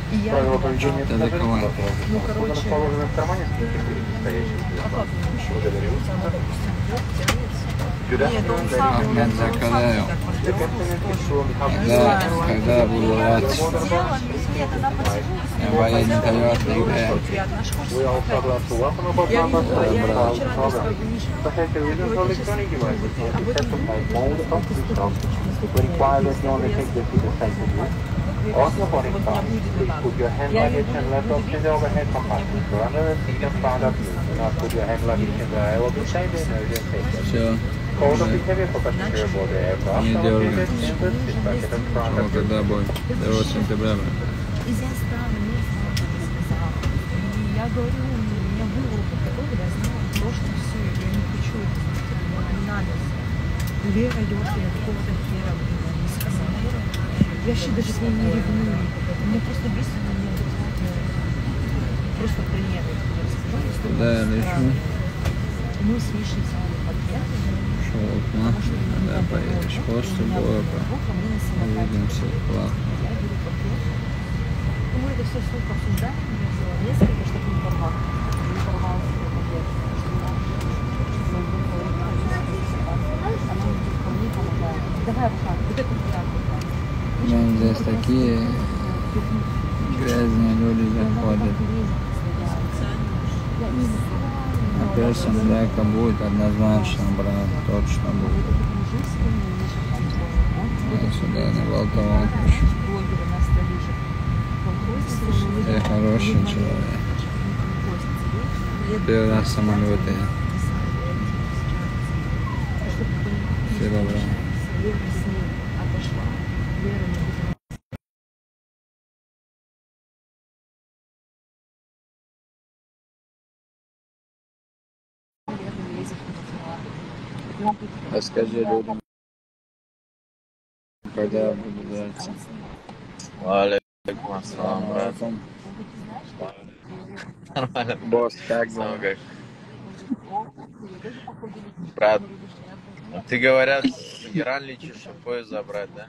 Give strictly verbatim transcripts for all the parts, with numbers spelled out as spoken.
И я Правила его поведения там, пассажиров ну, находятся короче, расположены в кармане стоящего а как ну, еще? Благодарю. Она, допустим, идет, тянется. Good Нет, он afternoon, сам, он, ladies and он gentlemen. сам Закаляю. так The captain is тоже. on behalf of Не Когда, знаю. когда буду Я рад, так сидела, я тогда посижу, я посмотрю, боюсь, не хотела, дает мне было нигде. очень приятно. Аж хочется We also опять would like to написать. welcome aboard Я London видела, я Station видела Cloud вчера program. просто Миша. Special reasons for electronic devices must Об be set этом by думаю, mode of switch off. We require that you only take the seat assigned to you. On your boarding pass, please put your hand я luggage буду, and буду laptops in the видеть, overhead у меня compartment будет or under the seat in front of you. Do not put your hand luggage in the aisle beside the emergency exit. Все. Code of behavior for passenger aboard the aircraft Не are дергай. located in the seat bucket in front Чего, of you. когда будет? второго сентября. и здесь там мне сказала. И я говорю, у меня было подготовлено, я знала то, что все, я не хочу это сделать, не надо. Лера идет, я какого-то хера, блин, я не сказала. Я вообще даже с ней не ревную. Мне просто бесит, на меня просто приедет. Куда я лечу? Мы с Мишей взяли пакет. Шелкно. Когда поедешь по субботу. Увидимся плавно. Я беру пакет. Ну, мы это все столько обсуждаем, я взяла несколько, чтобы не порвал. Не порвал свой пакет. Она мне вполне помогает. Давай вот так, вот это приятно. Ну, здесь такие грязные люди заходят. А персон Дрейка будет однозначно, брат, точно будет. Я сюда не болтовал. Я хороший человек. Первый раз в самолете. Все добро. Расскажи людям, когда я буду драться. Валейкум ассалам, брат. Нормально. Босс, как Самого бы? как. Брат, ты, говорят, в Иран летишь, чтобы поезд забрать, да?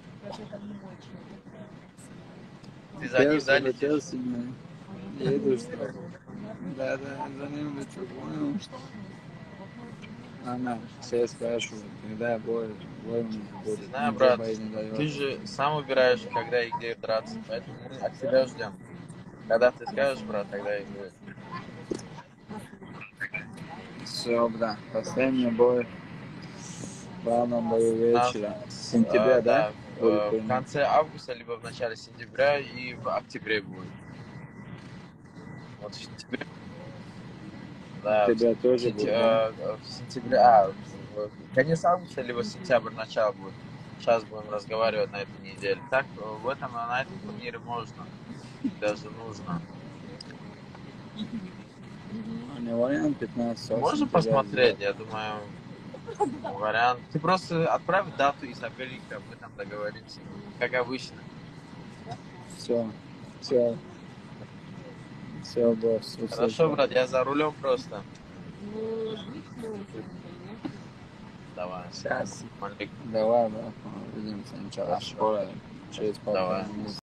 Ты за ним, да, Летел летишь? сегодня. Еду, что ли? Да, да, за ним лечу, понял, что? Она все спрашивают, когда бой, бой у меня будет. Не знаю, Никто брат, бои не дает. ты же сам выбираешь, когда и где драться, поэтому мы от тебя ждем. Когда ты скажешь, брат, тогда и будет. Все, да, последний бой. В главном бою вечера. В С- сентябре, а, да? да, Будет в примерно. конце августа, либо в начале сентября и в октябре будет. Вот в сентябре. Да, в Тебя тоже сентя- будет, да? э, в сентябре, а, в конец августа, либо сентябрь, начало будет. Сейчас будем разговаривать на этой неделе. Так, в этом, на этом турнире можно, даже нужно. Не вариант пятнадцатого Можно сентября посмотреть, сделать. я думаю, вариант. Ты просто отправь дату и соперника, об этом договоримся, как обычно. Все, все, все, босс, Хорошо, услышал. брат, я за рулем просто. Давай. Сейчас. Малейкум. Давай, брат, увидимся, начало школы через полтора Давай. месяца.